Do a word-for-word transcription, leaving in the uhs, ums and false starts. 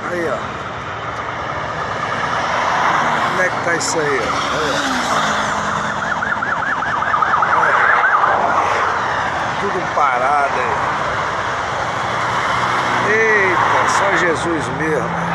Aí, ó. Como é que tá isso aí, ó? Olha. Olha. Tudo parado aí. Eita, só Jesus mesmo.